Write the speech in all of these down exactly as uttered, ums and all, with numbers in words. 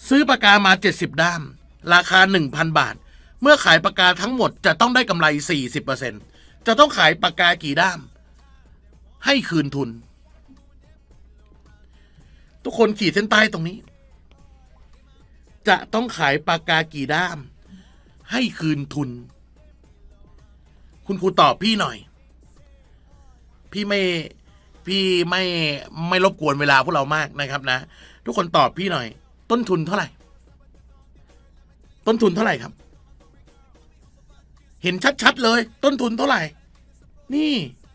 ซื้อปากกามาเจ็ดสิบด้ามราคา หนึ่งพัน บาทเมื่อขายปากกาทั้งหมดจะต้องได้กำไร สี่สิบเปอร์เซ็นต์ จะต้องขายปากกากี่ด้ามให้คืนทุนทุกคนขีดเส้นใต้ตรงนี้จะต้องขายปากกากี่ด้ามให้คืนทุนคุณครูตอบพี่หน่อยพี่ไม่พี่ไม่ไม่รบกวนเวลาพวกเรามากนะครับนะทุกคนตอบพี่หน่อยต้นทุนเท่าไหร่ต้นทุนเท่าไหร่ครับเห็นชัดๆเลยต้นทุนเท่าไหร่นี่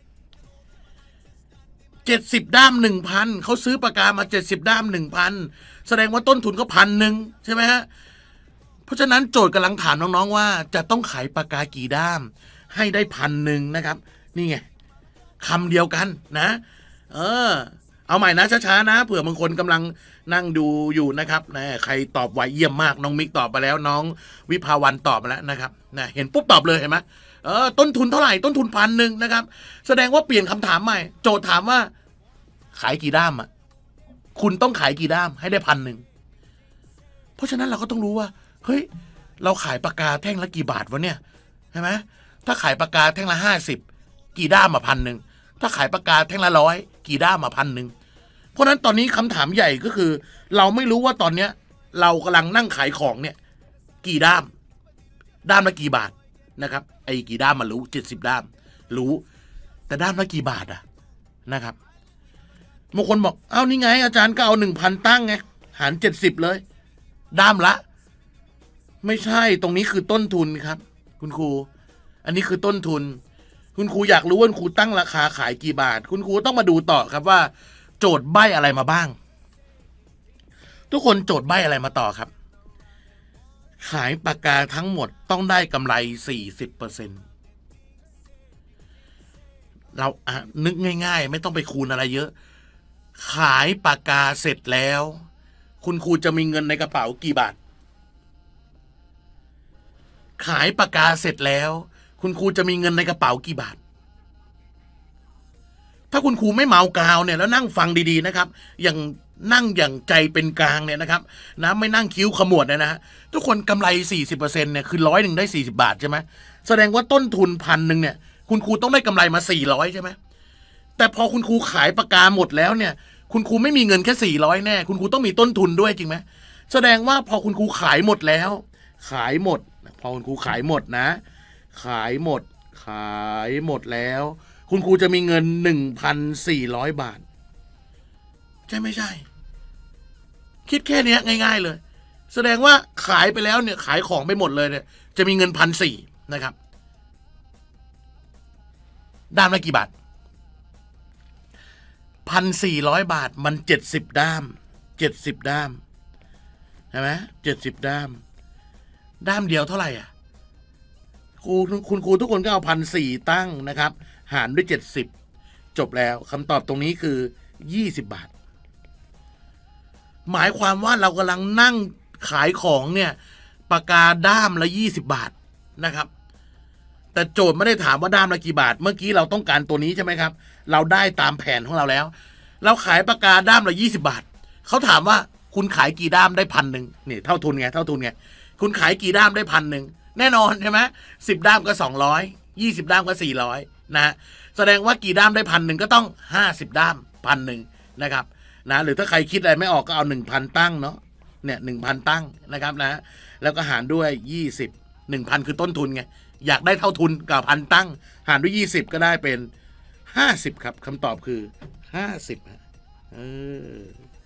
เจ็ดสิบด้ามหนึ่งพันเขาซื้อปากกามาเจ็ดสิบด้ามหนึ่งพันแสดงว่าต้นทุนก็พันหนึ่งใช่ไหมฮะเพราะฉะนั้นโจทย์กำลังถามน้องๆว่าจะต้องขายปากกากี่ด้ามให้ได้พันหนึ่งนะครับนี่ไงคำเดียวกันนะเออเอาใหม่นะช้าๆนะเผื่อบางคนกำลังนั่งดูอยู่นะครับนะใครตอบไวเยี่ยมมากน้องมิกตอบไปแล้วน้องวิภาวันตอบมาแล้วนะครับนะเห็นปุ๊บตอบเลยเห็นไหมเออต้นทุนเท่าไหร่ต้นทุนพันหนึ่งนะครับแสดงว่าเปลี่ยนคำถามใหม่โจทย์ถามว่าขายกี่ด้ามอ่ะคุณต้องขายกี่ด้ามให้ได้พันหนึ่งเพราะฉะนั้นเราก็ต้องรู้ว่าเฮ้ยเราขายปากกาแท่งละกี่บาทวะเนี่ยใช่ไหมถ้าขายปากกาแท่งละห้าสิบกี่ด้ามมาพันหนึ่งถ้าขายปากกาแท่งละร้อยกี่ด้ามมาพันหนึ่งเพราะฉะนั้นตอนนี้คำถามใหญ่ก็คือเราไม่รู้ว่าตอนเนี้ยเรากำลังนั่งขายของเนี่ยกี่ด้ามด้ามละกี่บาทนะครับไอ้กี่ด้ามมารู้เจ็ดสิบด้ามรู้แต่ด้ามละกี่บาทอะนะครับบางคนบอกเอ้านี่ไงอาจารย์ก็เอาหนึ่งพันตั้งไงหารเจ็ดสิบเลยด้ามละไม่ใช่ตรงนี้คือต้นทุนครับคุณครูอันนี้คือต้นทุนคุณครูอยากรู้ว่าคุณครูตั้งราคาขายกี่บาทคุณครูต้องมาดูต่อครับว่าโจทย์ใบ้อะไรมาบ้างทุกคนโจทย์ใบ้อะไรมาต่อครับขายปากกาทั้งหมดต้องได้กำไร สี่สิบเปอร์เซ็นต์ เราอ่ะนึกง่ายๆไม่ต้องไปคูณอะไรเยอะขายปากกาเสร็จแล้วคุณครูจะมีเงินในกระเป๋ากี่บาทขายปากกาเสร็จแล้วคุณครูจะมีเงินในกระเป๋ากี่บาทถ้าคุณครูไม่เมากาวเนี่ยแล้วนั่งฟังดีๆนะครับอย่างนั่งอย่างใจเป็นกลางเนี่ยนะครับนะไม่นั่งคิ้วขมวดเนี่ยนะฮะทุกคนกำไร สี่สิบเปอร์เซ็นต์ เนี่ยคือร้อยหนึ่งได้สี่สิบบาทใช่ไหมแสดงว่าต้นทุนพันหนึ่งเนี่ยคุณครูต้องได้กำไรมาสี่ร้อยใช่ไหมแต่พอคุณครูขายปากกาหมดแล้วเนี่ยคุณครูไม่มีเงินแค่สี่ร้อยแน่คุณครูต้องมีต้นทุนด้วยจริงไหมแสดงว่าพอคุณครูขายหมดแล้วขายหมดพอคุณครูขายหมดนะขายหมดขายหมดแล้วคุณครูจะมีเงิน หนึ่งพันสี่ร้อย บาทใช่ไม่ใช่คิดแค่นี้ง่ายๆเลยแสดงว่าขายไปแล้วเนี่ยขายของไปหมดเลยเนี่ยจะมีเงิน หนึ่งพันสี่ร้อย นะครับด้ามละกี่บาท หนึ่งพันสี่ร้อย บาทมันเจ็ดสิบด้ามเจ็ดสิบด้ามใช่ไหมเจ็ดสิบด้ามด้ามเดียวเท่าไหร่อ่ะครูคุณครูทุกคนก็เอา หนึ่งพันสี่ร้อย ตั้งนะครับหารด้วยเจ็ดสิบจบแล้วคำตอบตรงนี้คือยี่สิบบาทหมายความว่าเรากำลังนั่งขายของเนี่ยปากกาด้ามละยี่สิบบาทนะครับแต่โจทย์ไม่ได้ถามว่าด้ามละกี่บาทเมื่อกี้เราต้องการตัวนี้ใช่ไหมครับเราได้ตามแผนของเราแล้วเราขายปากกาด้ามละยี่สิบบาทเขาถามว่าคุณขายกี่ด้ามได้พันหนึ่งนี่เท่าทุนไงเท่าทุนไงคุณขายกี่ด้ามได้พันหนึ่งแน่นอนใช่ไหมสิบด้ามก็สองร้อยยี่สิบด้ามก็สี่ร้อยนะแสดงว่ากี่ด้ามได้พันหนึ่งก็ต้องห้าสิบด้ามพันหนึ่งนะครับนะหรือถ้าใครคิดอะไรไม่ออกก็เอาหนึ่งพันตั้งเนาะเนี่ยหนึ่งพันตั้งนะครับนะแล้วก็หารด้วยยี่สิบหนึ่งพันคือต้นทุนไงอยากได้เท่าทุนกับพันตั้งหารด้วยยี่สิบก็ได้เป็นห้าสิบครับคำตอบคือห้าสิบเออ